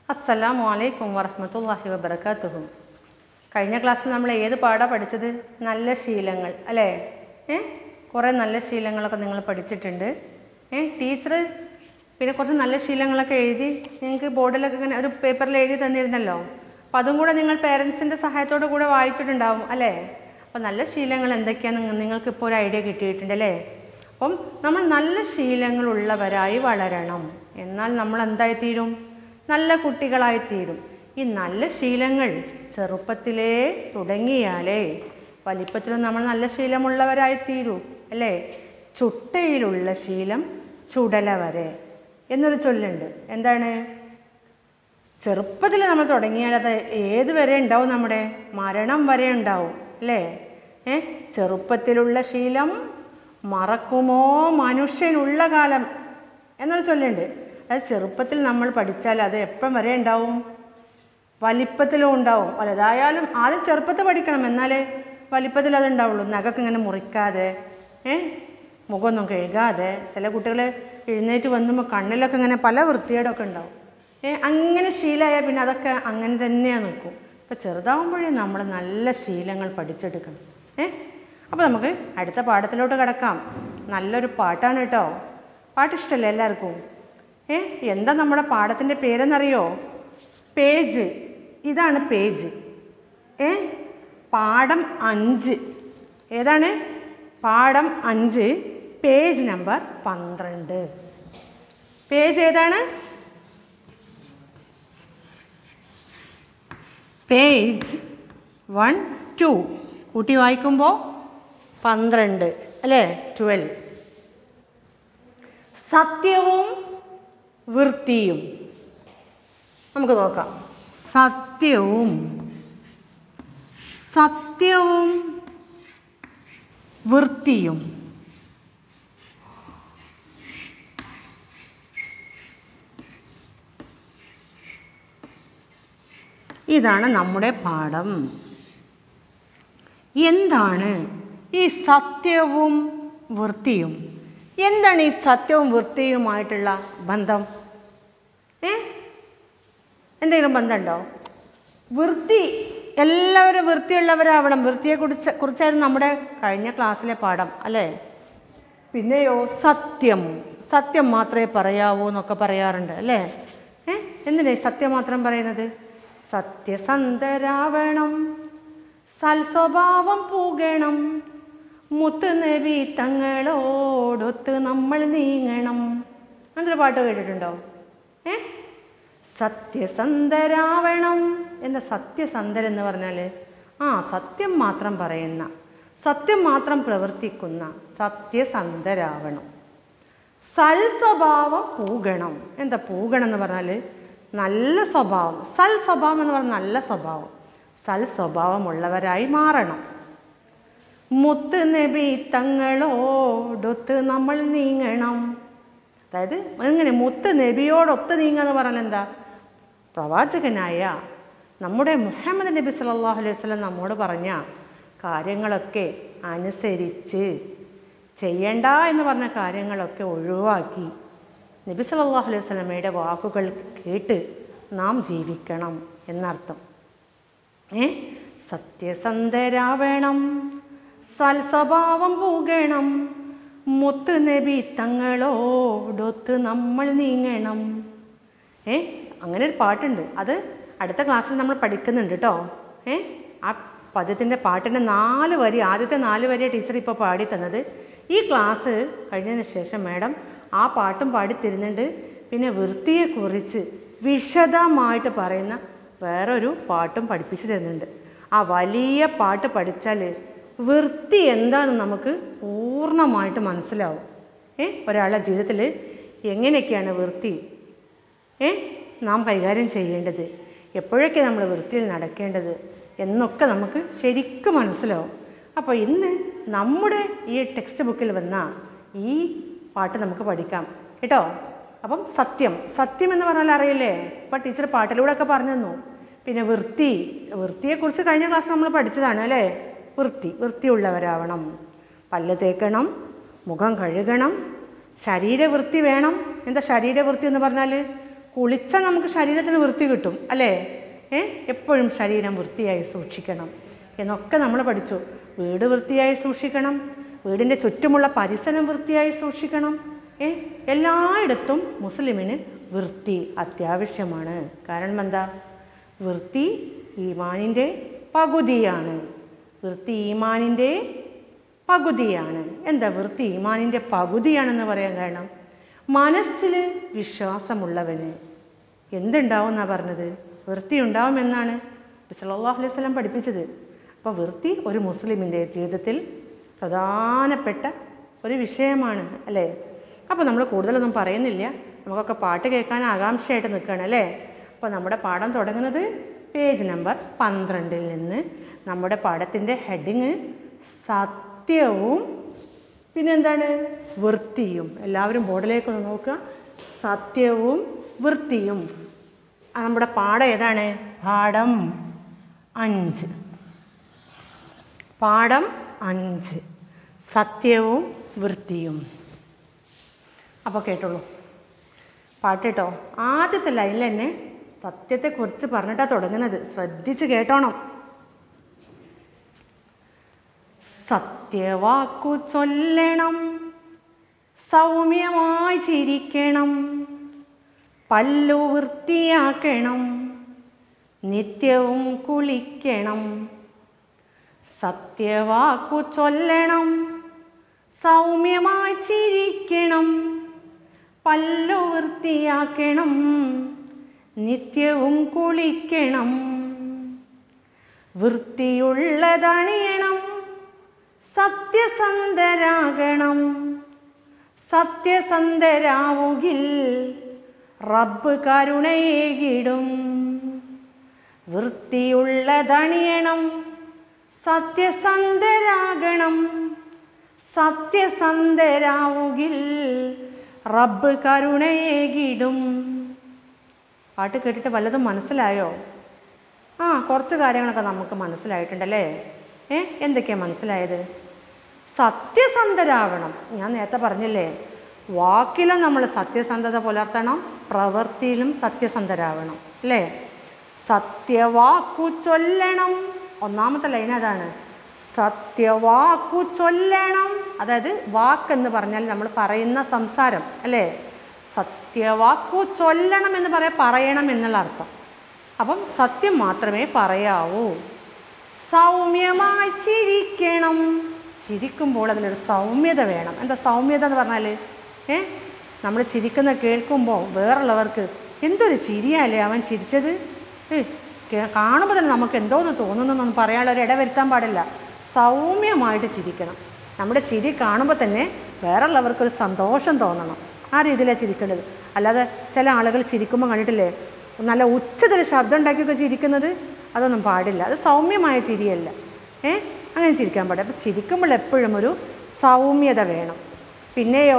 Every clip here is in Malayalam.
അസ്സലാമു അലൈക്കും വറഹ്മത്തുള്ളാഹി വബറകാതുഹു. കഴിഞ്ഞ ക്ലാസ്സിൽ നമ്മൾ ഏത് പാഠമാണ് പഠിച്ചത്? നല്ല ശീലങ്ങൾ അല്ലേ? കുറേ നല്ല ശീലങ്ങളൊക്കെ നിങ്ങൾ പഠിച്ചിട്ടുണ്ട്. ടീച്ചർ പിന്നെ കുറച്ച് നല്ല ശീലങ്ങളൊക്കെ എഴുതി നിങ്ങൾക്ക് ബോർഡിലൊക്കെ ഇങ്ങനെ ഒരു പേപ്പറിൽ എഴുതി തന്നിരുന്നല്ലോ. അപ്പോൾ അതും കൂടെ നിങ്ങൾ പേരൻസിൻ്റെ സഹായത്തോടു കൂടെ വായിച്ചിട്ടുണ്ടാവും അല്ലേ? അപ്പോൾ നല്ല ശീലങ്ങൾ എന്തൊക്കെയാണെന്ന് നിങ്ങൾക്കിപ്പോൾ ഒരു ഐഡിയ കിട്ടിയിട്ടുണ്ട് അല്ലേ? അപ്പം നമ്മൾ നല്ല ശീലങ്ങളുള്ളവരായി വളരണം. എന്നാൽ നമ്മൾ എന്തായിത്തീരും? നല്ല കുട്ടികളായിത്തീരും. ഈ നല്ല ശീലങ്ങൾ ചെറുപ്പത്തിലേ തുടങ്ങിയാലേ വലിപ്പത്തിലും നമ്മൾ നല്ല ശീലമുള്ളവരായിത്തീരൂ അല്ലേ? ചുട്ടയിലുള്ള ശീലം ചുടല വരെ എന്നൊരു ചൊല്ലുണ്ട്. എന്താണ്? ചെറുപ്പത്തിൽ നമ്മൾ തുടങ്ങിയാൽ അത് ഏത് വരെ ഉണ്ടാവും? നമ്മുടെ മരണം വരെ ഉണ്ടാവും അല്ലേ? ചെറുപ്പത്തിലുള്ള ശീലം മറക്കുമോ മനുഷ്യനുള്ള കാലം എന്നൊരു ചൊല്ലുണ്ട്. അത് ചെറുപ്പത്തിൽ നമ്മൾ പഠിച്ചാൽ അത് എപ്പം വരെ ഉണ്ടാവും? വലിപ്പത്തിലും ഉണ്ടാവും. വലുതായാലും ആദ്യം ചെറുപ്പത്തിൽ പഠിക്കണം, എന്നാലേ വലിപ്പത്തിൽ അത് ഉണ്ടാവുള്ളൂ. നഖമൊക്കെ ഇങ്ങനെ മുറിക്കാതെ മുഖമൊന്നും കഴുകാതെ. ചില കുട്ടികൾ എഴുന്നേറ്റ് വന്നുമ്പോൾ കണ്ണിലൊക്കെ ഇങ്ങനെ പല വൃത്തികേടൊക്കെ ഉണ്ടാവും. അങ്ങനെ ശീലമായാൽ പിന്നെ അതൊക്കെ അങ്ങനെ തന്നെയാണ് നിൽക്കും. അപ്പോൾ ചെറുതാവുമ്പോഴേ നമ്മൾ നല്ല ശീലങ്ങൾ പഠിച്ചെടുക്കണം. അപ്പോൾ നമുക്ക് അടുത്ത പാഠത്തിലോട്ട് കിടക്കാം. നല്ലൊരു പാട്ടാണ് കേട്ടോ. പാട്ട് ഇഷ്ടമല്ലേ എല്ലാവർക്കും? എന്താ നമ്മുടെ പാഠത്തിൻ്റെ പേരെന്നറിയോ? പേജ്. ഇതാണ് പേജ്. പാഠം 5. ഏതാണ്? പാഠം 5, പേജ് നമ്പർ 12. പേജ് ഏതാണ്? പേജ് 1, 2 കൂട്ടി വായിക്കുമ്പോൾ 12 അല്ലേ? 12. സത്യവും വൃത്തിയും. നമുക്ക് നോക്കാം. സത്യവും വൃത്തിയും. ഇതാണ് നമ്മുടെ പാഠം. എന്താണ് ഈ സത്യവും വൃത്തിയും? എന്താണ് ഈ സത്യവും വൃത്തിയുമായിട്ടുള്ള ബന്ധം? എന്തെങ്കിലും ബന്ധമുണ്ടോ? വൃത്തി, എല്ലാവരും വൃത്തിയുള്ളവരാവണം. കുറിച്ചായിരുന്നു നമ്മുടെ കഴിഞ്ഞ ക്ലാസ്സിലെ പാഠം അല്ലേ? പിന്നെയോ സത്യം മാത്രമേ പറയാവൂ എന്നൊക്കെ പറയാറുണ്ട് അല്ലേ? എന്തിനാ സത്യം മാത്രം പറയുന്നത്? സത്യസന്ധരാവണം, സൽസ്വഭാവം പൂകണം, മുത്ത് നബി തങ്ങളോടൊത്ത് നമ്മൾ നീങ്ങണം. അങ്ങനൊരു പാട്ട് കേട്ടിട്ടുണ്ടോ? സത്യസന്ധരാവണം. എന്താ സത്യസന്ധരെന്ന് പറഞ്ഞാൽ? സത്യം മാത്രം പറയുന്ന, സത്യം മാത്രം പ്രവർത്തിക്കുന്ന സത്യസന്ധരാവണം. സൽസ്വഭാവം പൂകണം. എന്താ പൂകണം എന്ന് പറഞ്ഞാൽ? നല്ല സ്വഭാവം. സൽസ്വഭാവം എന്ന് പറഞ്ഞാൽ നല്ല സ്വഭാവം. സൽസ്വഭാവമുള്ളവരായി മാറണം. മുത്ത് നബി തങ്ങളോടൊത്ത് നമ്മൾ നീങ്ങണം. അതായത് എങ്ങനെ മുത്ത് നബിയോടൊത്ത് നീങ്ങുക എന്ന് പറഞ്ഞാൽ എന്താ? പ്രവാചകനായ നമ്മുടെ മുഹമ്മദ് നബി സല്ലല്ലാഹു അലൈഹി വസല്ലം നമ്മോട് പറഞ്ഞ കാര്യങ്ങളൊക്കെ അനുസരിച്ച്, ചെയ്യണ്ട എന്ന് പറഞ്ഞ കാര്യങ്ങളൊക്കെ ഒഴിവാക്കി നബി സല്ലല്ലാഹു അലൈഹി വസല്ലമയുടെ വാക്കുകൾ കേട്ട് നാം ജീവിക്കണം എന്നർത്ഥം. സത്യസന്ധരാവണം, സൽസ്വഭാവം പൂകണം, മുത്ത് നബി തങ്ങളോടൊത്ത് നമ്മൾ നീങ്ങണം. അങ്ങനെ ഒരു പാട്ടുണ്ട്. അത് അടുത്ത ക്ലാസ്സിൽ നമ്മൾ പഠിക്കുന്നുണ്ട് കേട്ടോ. ആ പദ്യത്തിൻ്റെ പാട്ടിൻ്റെ 4 വരി, ആദ്യത്തെ 4 വരിയാണ് ടീച്ചർ ഇപ്പോൾ പാടി തന്നത്. ഈ ക്ലാസ് കഴിഞ്ഞതിന് ശേഷം മാഡം ആ പാട്ടും പാടി തരുന്നുണ്ട്. പിന്നെ വൃത്തിയെക്കുറിച്ച് വിശദമായിട്ട് പറയുന്ന വേറൊരു പാട്ടും പഠിപ്പിച്ചു തരുന്നുണ്ട്. ആ വലിയ പാട്ട് പഠിച്ചാൽ വൃത്തി എന്താണെന്ന് നമുക്ക് പൂർണ്ണമായിട്ട് മനസ്സിലാവും. ഒരാളുടെ ജീവിതത്തിൽ എങ്ങനെയൊക്കെയാണ് വൃത്തി നാം കൈകാര്യം ചെയ്യേണ്ടത്, എപ്പോഴൊക്കെ നമ്മൾ വൃത്തിയിൽ നടക്കേണ്ടത് എന്നൊക്കെ നമുക്ക് ശരിക്കും മനസ്സിലാവും. അപ്പോൾ ഇന്ന് നമ്മുടെ ഈ ടെക്സ്റ്റ് ബുക്കിൽ വന്ന ഈ പാട്ട് നമുക്ക് പഠിക്കാം കേട്ടോ. അപ്പം സത്യം എന്ന് പറഞ്ഞാൽ അറിയില്ലേ? അപ്പോൾ ടീച്ചർ പാട്ടിലൂടെ ഒക്കെ പറഞ്ഞു തന്നു. പിന്നെ വൃത്തിയെക്കുറിച്ച് കഴിഞ്ഞ ക്ലാസ് നമ്മൾ പഠിച്ചതാണ് അല്ലേ? വൃത്തിയുള്ളവരാവണം. പല്ല് തേക്കണം, മുഖം കഴുകണം, ശരീരവൃത്തി വേണം. എന്താ ശരീരവൃത്തി എന്ന് പറഞ്ഞാൽ? കുളിച്ചാൽ നമുക്ക് ശരീരത്തിന് വൃത്തി കിട്ടും അല്ലേ? എപ്പോഴും ശരീരം വൃത്തിയായി സൂക്ഷിക്കണം എന്നൊക്കെ നമ്മൾ പഠിച്ചു. വീട് വൃത്തിയായി സൂക്ഷിക്കണം, വീടിൻ്റെ ചുറ്റുമുള്ള പരിസരം വൃത്തിയായി സൂക്ഷിക്കണം. എല്ലായിടത്തും മുസ്ലിമിന് വൃത്തി അത്യാവശ്യമാണ്. കാരണം എന്താ? വൃത്തി ഈമാനിൻ്റെ പകുതിയാണ്. വൃത്തി ഈമാനിൻ്റെ പകുതിയാണ്. എന്താ വൃത്തി ഈമാനിൻ്റെ പകുതിയാണെന്ന് പറയാൻ കാരണം? മനസ്സിൽ വിശ്വാസമുള്ളവന് എന്തുണ്ടാവും എന്നാണ് പറഞ്ഞത്? വൃത്തി ഉണ്ടാവുമെന്നാണ് സല്ലല്ലാഹു അലൈഹി വസല്ലം പഠിപ്പിച്ചത്. അപ്പോൾ വൃത്തി ഒരു മുസ്ലിമിൻ്റെ ജീവിതത്തിൽ പ്രധാനപ്പെട്ട ഒരു വിഷയമാണ് അല്ലേ? അപ്പോൾ നമ്മൾ കൂടുതലൊന്നും പറയുന്നില്ല, നമുക്കൊക്കെ പാട്ട് കേൾക്കാൻ ആകാംക്ഷയായിട്ട് നിൽക്കുകയാണ് അല്ലേ? അപ്പോൾ നമ്മുടെ പാഠം തുടങ്ങുന്നത് പേജ് നമ്പർ 12 നിന്ന്. നമ്മുടെ പാഠത്തിൻ്റെ ഹെഡിങ് സത്യവും പിന്നെന്താണ്? വൃത്തിയും. എല്ലാവരും ബോർഡിലേക്കൊന്ന് നോക്കുക. സത്യവും വൃത്തിയും. നമ്മുടെ പാഠം ഏതാണ്? പാഠം 5. പാഠം 5 സത്യവും വൃത്തിയും. അപ്പോൾ കേട്ടോളൂ പാട്ട് കേട്ടോ. ആദ്യത്തെ ലൈനിൽ തന്നെ സത്യത്തെക്കുറിച്ച് പറഞ്ഞിട്ടാണ് തുടങ്ങുന്നത്. ശ്രദ്ധിച്ച് കേട്ടോണം. സത്യവാക്കു ചൊല്ലണം, സൗമ്യമായി ചിരിക്കണം, പല്ലു വൃത്തിയാക്കണം, നിത്യവും കുളിക്കണം. സത്യവാക്കു ചൊല്ലണം, സൗമ്യമായി ചിരിക്കണം, പല്ലു വൃത്തിയാക്കണം, നിത്യവും കുളിക്കണം. വൃത്തിയുള്ളതണിയണം, സത്യസന്ധരാകണം, സത്യസന്ധരാവുകിൽ റബ്ബ് കരുണയേകിടും. വൃത്തിയുള്ളതണിയണം, സത്യസന്ധരാകണം, സത്യസന്ധരാവുകിൽ റബ്ബ് കരുണയേകിടും. പാട്ട് കേട്ടിട്ട് വല്ലതും മനസ്സിലായോ? കുറച്ച് കാര്യങ്ങളൊക്കെ നമുക്ക് മനസ്സിലായിട്ടുണ്ടല്ലേ? എന്തൊക്കെയാണ് മനസ്സിലായത്? സത്യസന്ധരാവണം. ഞാൻ നേരത്തെ പറഞ്ഞില്ലേ, വാക്കിലും നമ്മൾ സത്യസന്ധത പുലർത്തണം, പ്രവൃത്തിയിലും സത്യസന്ധരാവണം അല്ലേ? സത്യവാക്കു ചൊല്ലണം. ഒന്നാമത്തെ ലൈൻ അതാണ്. സത്യവാക്കു ചൊല്ലണം. അതായത് വാക്കെന്ന് പറഞ്ഞാൽ നമ്മൾ പറയുന്ന സംസാരം അല്ലേ? സത്യവാക്കു ചൊല്ലണം എന്ന് പറയണം എന്നുള്ള അർത്ഥം. അപ്പം സത്യം മാത്രമേ പറയാവൂ. സൗമ്യമായി ചിരിക്കണം. ചിരിക്കുമ്പോൾ അതിലൊരു സൗമ്യത വേണം. എന്താ സൗമ്യത എന്ന് പറഞ്ഞാൽ നമ്മൾ ചിരിക്കുന്ന കേൾക്കുമ്പോൾ വേറുള്ളവർക്ക് എന്തൊരു ചിരിയല്ലേ അവൻ ചിരിച്ചത്, കാണുമ്പോൾ തന്നെ നമുക്ക് എന്തോന്ന് തോന്നുന്നൊന്നും പറയാനുള്ളൊരു ഇടവരുത്താൻ പാടില്ല. സൗമ്യമായിട്ട് ചിരിക്കണം. നമ്മുടെ ചിരി കാണുമ്പോൾ തന്നെ വേറുള്ളവർക്കൊരു സന്തോഷം തോന്നണം. ആ രീതിയിലാണ് ചിരിക്കേണ്ടത്. അല്ലാതെ ചില ആളുകൾ ചിരിക്കുമ്പോൾ കണ്ടിട്ടില്ലേ, നല്ല ഉച്ചത്തിൽ ശബ്ദം ഉണ്ടാക്കിയൊക്കെ ചിരിക്കുന്നത്, അതൊന്നും പാടില്ല. അത് സൗമ്യമായ ചിരിയല്ല. അങ്ങനെ ചിരിക്കാൻ പാടില്ല. അപ്പോൾ ചിരിക്കുമ്പോൾ എപ്പോഴും ഒരു സൗമ്യത വേണം. പിന്നെയോ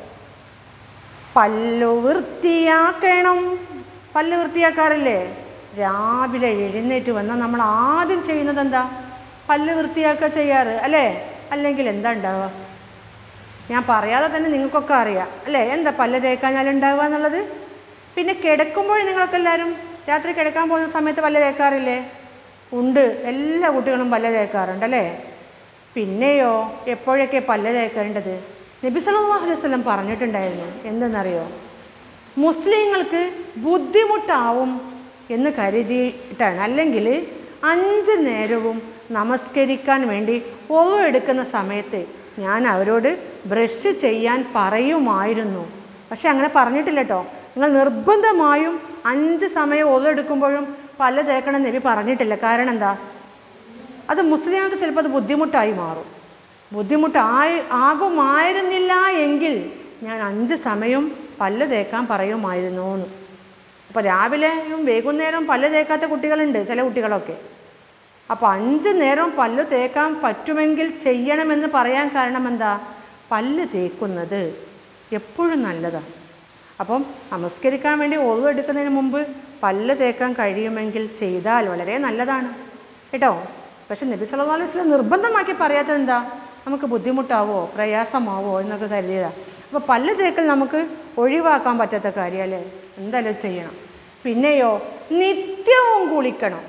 പല്ലു വൃത്തിയാക്കണം. പല്ല് വൃത്തിയാക്കാറില്ലേ? രാവിലെ എഴുന്നേറ്റ് വന്നാൽ നമ്മൾ ആദ്യം ചെയ്യുന്നത് എന്താ? പല്ല് വൃത്തിയാക്കുക ചെയ്യാറ് അല്ലേ? അല്ലെങ്കിൽ എന്താ ഉണ്ടാവുക? ഞാൻ പറയാതെ തന്നെ നിങ്ങൾക്കൊക്കെ അറിയാം അല്ലേ? എന്താ പല്ല് തേക്കാഞ്ഞാലുണ്ടാവുക എന്നുള്ളത്. പിന്നെ കിടക്കുമ്പോൾ നിങ്ങളൊക്കെ എല്ലാവരും രാത്രി കിടക്കാൻ പോകുന്ന സമയത്ത് പല്ല് തേക്കാറില്ലേ? ഉണ്ട്, എല്ലാ കുട്ടികളും പല്ല് തേക്കാറുണ്ട് അല്ലേ? പിന്നെയോ എപ്പോഴൊക്കെ പല്ല് തേക്കേണ്ടത്? നബി സല്ലല്ലാഹു അലൈഹി വസല്ലം പറഞ്ഞിട്ടുണ്ടായിരുന്നു. എന്തെന്നറിയോ? മുസ്ലിങ്ങൾക്ക് ബുദ്ധിമുട്ടാവും എന്ന് കരുതിയിട്ടാണ്, അല്ലെങ്കിൽ 5 നേരവും നമസ്കരിക്കാൻ വേണ്ടി ഒളു എടുക്കുന്ന സമയത്ത് ഞാൻ അവരോട് ബ്രഷ് ചെയ്യാൻ പറയുമായിരുന്നു. പക്ഷെ അങ്ങനെ പറഞ്ഞിട്ടില്ല കേട്ടോ. നിങ്ങൾ നിർബന്ധമായും 5 സമയം ഒളു എടുക്കുമ്പോഴും പല്ല് തേക്കണം നബി പറഞ്ഞിട്ടില്ല. കാരണം എന്താ? അത് മുസ്ലിങ്ങൾക്ക് ചിലപ്പോൾ അത് ബുദ്ധിമുട്ടായി മാറും. ആകുമായിരുന്നില്ല എങ്കിൽ ഞാൻ 5 സമയം പല്ല് തേക്കാൻ പറയുമായിരുന്നു എന്ന്. അപ്പോൾ രാവിലെയും വൈകുന്നേരവും പല്ല് തേക്കാത്ത കുട്ടികളുണ്ട്, ചില കുട്ടികളൊക്കെ. അപ്പോൾ 5 നേരം പല്ല് തേക്കാൻ പറ്റുമെങ്കിൽ ചെയ്യണമെന്ന് പറയാൻ കാരണം എന്താ? പല്ല് തേക്കുന്നത് എപ്പോഴും നല്ലതാണ്. അപ്പം നമസ്കരിക്കാൻ വേണ്ടി ഒളു എടുക്കുന്നതിന് മുമ്പ് പല്ല് തേക്കാൻ കഴിയുമെങ്കിൽ ചെയ്താൽ വളരെ നല്ലതാണ് കേട്ടോ. പക്ഷെ നബി സല്ലല്ലാഹു അലൈഹി വസല്ലം നിർബന്ധമാക്കി പറയാത്തത് എന്താ? നമുക്ക് ബുദ്ധിമുട്ടാവോ പ്രയാസമാവോ എന്നൊക്കെ കരുതിയതാണ്. അപ്പോൾ പല്ല് തേക്കൽ നമുക്ക് ഒഴിവാക്കാൻ പറ്റാത്ത കാര്യമല്ലേ? എന്തായാലും ചെയ്യണം. പിന്നെയോ നിത്യവും കുളിക്കണം.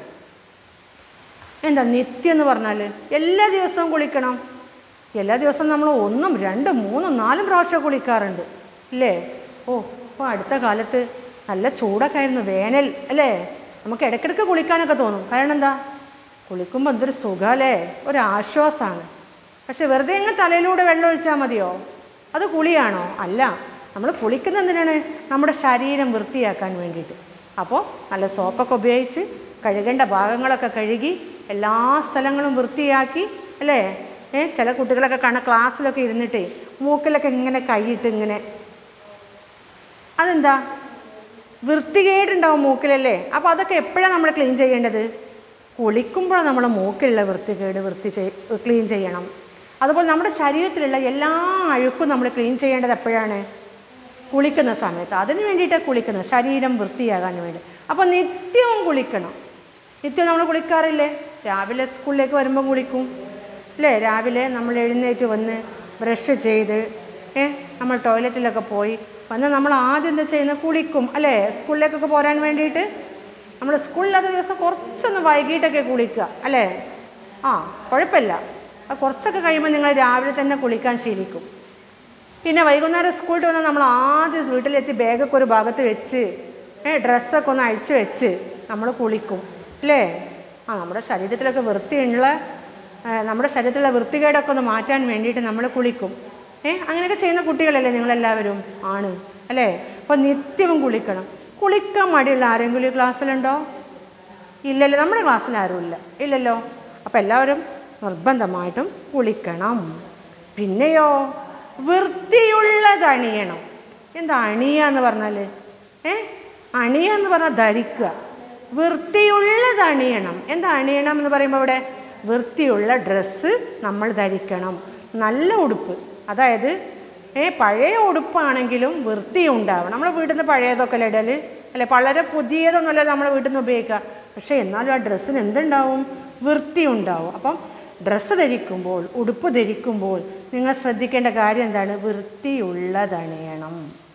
എന്താ നിത്യം എന്ന് പറഞ്ഞാൽ? എല്ലാ ദിവസവും കുളിക്കണം. എല്ലാ ദിവസവും നമ്മൾ 1, 2, 3, 4 പ്രാവശ്യം കുളിക്കാറുണ്ട് അല്ലേ? ഇപ്പോൾ അടുത്ത കാലത്ത് നല്ല ചൂടൊക്കെ ആയിരുന്നു, വേനൽ അല്ലേ? നമുക്ക് ഇടയ്ക്കിടയ്ക്ക് കുളിക്കാനൊക്കെ തോന്നും. കാരണം എന്താ? കുളിക്കുമ്പോൾ എന്തൊരു സുഖമല്ലേ, ഒരാശ്വാസമാണ്. പക്ഷെ വെറുതെ അങ്ങ് തലയിലൂടെ വെള്ളം ഒഴിച്ചാൽ മതിയോ? അത് കുളിയാണോ? അല്ല. നമ്മൾ കുളിക്കുന്നത് എന്തിനാണ്? നമ്മുടെ ശരീരം വൃത്തിയാക്കാൻ വേണ്ടിയിട്ട്. അപ്പോൾ നല്ല സോപ്പൊക്കെ ഉപയോഗിച്ച് കഴുകേണ്ട ഭാഗങ്ങളൊക്കെ കഴുകി എല്ലാ സ്ഥലങ്ങളും വൃത്തിയാക്കി അല്ലേ? ചില കുട്ടികളൊക്കെ കാണാൻ ക്ലാസ്സിലൊക്കെ ഇരുന്നിട്ട് മൂക്കിലൊക്കെ ഇങ്ങനെ കൈയിട്ട് ഇങ്ങനെ, അതെന്താ? വൃത്തികേടുണ്ടാവും മൂക്കിലല്ലേ? അപ്പോൾ അതൊക്കെ എപ്പോഴാണ് നമ്മൾ ക്ലീൻ ചെയ്യേണ്ടത്? കുളിക്കുമ്പോഴാണ് നമ്മൾ മൂക്കിലുള്ള വൃത്തികേട് ക്ലീൻ ചെയ്യണം. അതുപോലെ നമ്മുടെ ശരീരത്തിലുള്ള എല്ലാ അഴുക്കും നമ്മൾ ക്ലീൻ ചെയ്യേണ്ടത് എപ്പോഴാണ്? കുളിക്കുന്ന സമയത്ത്. അതിന് വേണ്ടിയിട്ടാണ് കുളിക്കുന്നത്, ശരീരം വൃത്തിയാകാൻ വേണ്ടി. അപ്പോൾ നിത്യവും കുളിക്കണം. നിത്യം നമ്മൾ കുളിക്കാറില്ലേ? രാവിലെ സ്കൂളിലേക്ക് വരുമ്പം കുളിക്കും അല്ലേ? രാവിലെ നമ്മൾ എഴുന്നേറ്റ് വന്ന് ബ്രഷ് ചെയ്ത് നമ്മൾ ടോയ്ലറ്റിലൊക്കെ പോയി വന്ന് നമ്മൾ ആദ്യം എന്താ ചെയ്യുന്നത്? കുളിക്കും അല്ലേ? സ്കൂളിലേക്കൊക്കെ പോരാൻ വേണ്ടിയിട്ട്. നമ്മൾ സ്കൂളില്ലാത്ത ദിവസം കുറച്ചൊന്ന് വൈകിട്ടൊക്കെ കുളിക്കുക അല്ലേ? കുഴപ്പമില്ല. കുറച്ചൊക്കെ കഴിയുമ്പോൾ നിങ്ങൾ രാവിലെ തന്നെ കുളിക്കാൻ ശീലിക്കും. പിന്നെ വൈകുന്നേരം സ്കൂളിൽ വന്നാൽ നമ്മൾ ആദ്യം വീട്ടിലെത്തി ബാഗൊക്കെ ഒരു ഭാഗത്ത് വെച്ച് ഡ്രസ്സൊക്കെ ഒന്ന് അഴിച്ച് വെച്ച് നമ്മൾ കുളിക്കും അല്ലേ? നമ്മുടെ ശരീരത്തിലൊക്കെ നമ്മുടെ ശരീരത്തിലുള്ള വൃത്തികേടൊക്കെ ഒന്ന് മാറ്റാൻ വേണ്ടിയിട്ട് നമ്മൾ കുളിക്കും. അങ്ങനെയൊക്കെ ചെയ്യുന്ന കുട്ടികളല്ലേ നിങ്ങളെല്ലാവരും? ആണ് അല്ലേ? അപ്പോൾ നിത്യവും കുളിക്കണം. കുളിക്കാൻ മടിയുള്ള ആരെങ്കിലും ഈ ക്ലാസ്സിലുണ്ടോ? ഇല്ലല്ലോ. നമ്മുടെ ക്ലാസ്സിൽ ആരുമില്ല. ഇല്ലല്ലോ. അപ്പോൾ എല്ലാവരും നിർബന്ധമായിട്ടും കുളിക്കണം. പിന്നെയോ വൃത്തിയുള്ളത് അണിയണം. എന്താ അണിയുക എന്ന് പറഞ്ഞാൽ? അണിയുക എന്ന് പറഞ്ഞാൽ ധരിക്കുക. വൃത്തിയുള്ളത് അണിയണം. എന്താ അണിയണം എന്ന് പറയുമ്പോൾ ഇവിടെ വൃത്തിയുള്ള ഡ്രസ്സ് നമ്മൾ ധരിക്കണം. നല്ല ഉടുപ്പ്, അതായത് പഴയ ഉടുപ്പാണെങ്കിലും വൃത്തി ഉണ്ടാവണം. നമ്മുടെ വീട്ടിൽ നിന്ന് പഴയതൊക്കെ ഇടൽ അല്ലെ? വളരെ പുതിയതൊന്നുമല്ല നമ്മുടെ വീട്ടിൽ നിന്ന് ഉപയോഗിക്കുക. പക്ഷേ എന്നാലും ആ ഡ്രസ്സിന് എന്തുണ്ടാവും? വൃത്തി ഉണ്ടാവും. അപ്പം ഡ്രസ്സ് ധരിക്കുമ്പോൾ, ഉടുപ്പ് ധരിക്കുമ്പോൾ നിങ്ങൾ ശ്രദ്ധിക്കേണ്ട കാര്യം എന്താണ്? വൃത്തിയുള്ളതണിയണം.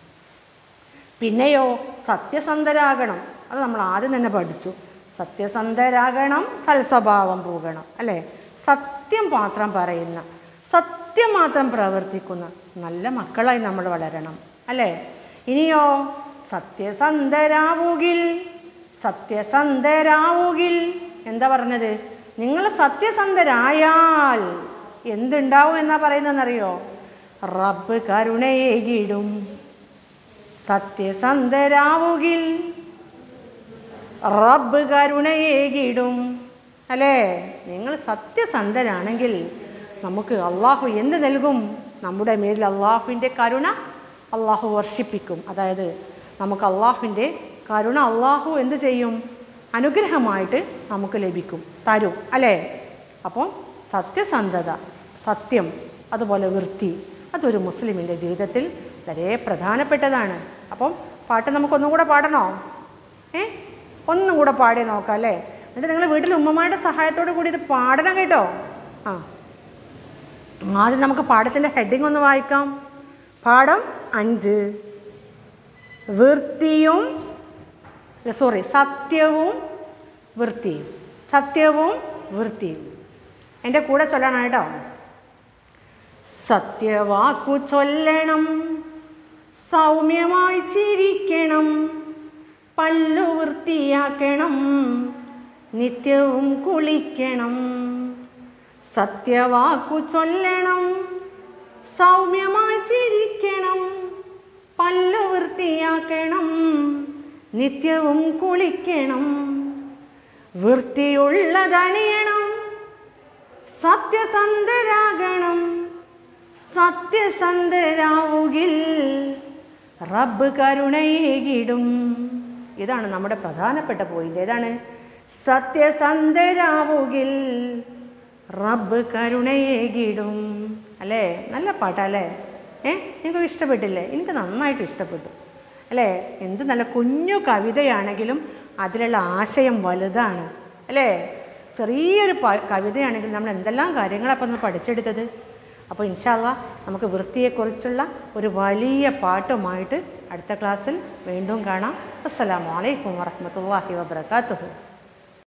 പിന്നെയോ സത്യസന്ധരാകണം. അത് നമ്മൾ ആദ്യം തന്നെ പഠിച്ചു. സത്യസന്ധരാകണം, സൽസ്വഭാവം പൂകണം അല്ലേ? സത്യം മാത്രം പറയുന്ന, സത്യം മാത്രം പ്രവർത്തിക്കുന്ന നല്ല മക്കളായി നമ്മൾ വളരണം അല്ലേ? ഇനിയോ സത്യസന്ധരാവുകിൽ എന്താ പറഞ്ഞത്? നിങ്ങൾ സത്യസന്ധരായാൽ എന്തുണ്ടാവും എന്നാ പറയുന്നതെന്നറിയോ? റബ്ബ് കരുണയേകിടും. സത്യസന്ധരാവുകിൽ റബ്ബ് കരുണയേകിടും അല്ലേ? നിങ്ങൾ സത്യസന്ധരാണെങ്കിൽ നമുക്ക് അള്ളാഹു എന്ത് നൽകും? നമ്മുടെ മേലിൽ അള്ളാഹുവിൻ്റെ കരുണ അള്ളാഹു വർഷിപ്പിക്കും. അതായത് നമുക്ക് അള്ളാഹുവിൻ്റെ കരുണ അള്ളാഹു എന്ത് ചെയ്യും? അനുഗ്രഹമായിട്ട് നമുക്ക് ലഭിക്കും, തരും അല്ലേ? അപ്പോൾ സത്യസന്ധത, സത്യം, അതുപോലെ വൃത്തി, അതൊരു മുസ്ലിമിൻ്റെ ജീവിതത്തിൽ വളരെ പ്രധാനപ്പെട്ടതാണ്. അപ്പം പാട്ട് നമുക്കൊന്നും കൂടെ പാടണോ? ഒന്നും കൂടെ പാടി നോക്കാം അല്ലേ? എന്നിട്ട് നിങ്ങൾ വീട്ടിൽ ഉമ്മമാരുടെ സഹായത്തോടു കൂടി ഇത് പാടണം കേട്ടോ. ആദ്യം നമുക്ക് പാഠത്തിൻ്റെ ഹെഡിങ് ഒന്ന് വായിക്കാം. പാഠം 5 സത്യവും വൃത്തിയും. സത്യവും വൃത്തിയും എൻ്റെ കൂടെ ചൊല്ലണം കേട്ടോ. സത്യവാക്കു ചൊല്ലണം, സൗമ്യമായി ചിരിക്കണം, പല്ലു വൃത്തിയാക്കണം, നിത്യവും കുളിക്കണം. സത്യവാക്കു ചൊല്ലണം, സൗമ്യമായി ചിരിക്കണം, പല്ലു വൃത്തിയാക്കണം, നിത്യവും കുളിക്കണം. വൃത്തിയുള്ളതണിയണം, സത്യസന്ധരാകണം, സത്യസന്ധരാവുകിൽ റബ്ബ് കരുണയേകിടും. ഇതാണ് നമ്മുടെ പ്രധാനപ്പെട്ട പോയിന്റ്. ഏതാണ്? സത്യസന്ധരാവുകിൽ റബ്ബ് കരുണയേകിടും അല്ലേ? നല്ല പാട്ടല്ലേ? നിങ്ങൾക്ക് ഇഷ്ടപ്പെട്ടില്ലേ? എനിക്ക് നന്നായിട്ട് ഇഷ്ടപ്പെട്ടു അല്ലേ? എന്ത് നല്ല കുഞ്ഞു കവിതയാണെങ്കിലും അതിലുള്ള ആശയം വലുതാണ് അല്ലേ? ചെറിയൊരു കവിതയാണെങ്കിലും നമ്മൾ എന്തെല്ലാം കാര്യങ്ങളപ്പം നമ്മൾ പഠിച്ചെടുത്തത്. അപ്പോൾ ഇൻഷാ അല്ലാഹ് നമുക്ക് വൃത്തിയെക്കുറിച്ചുള്ള ഒരു വലിയ പാട്ടുമായിട്ട് അടുത്ത ക്ലാസ്സിൽ വീണ്ടും കാണാം. അസ്സലാമു അലൈക്കും വറഹ്മത്തുള്ളാഹി വബറകാതുഹു.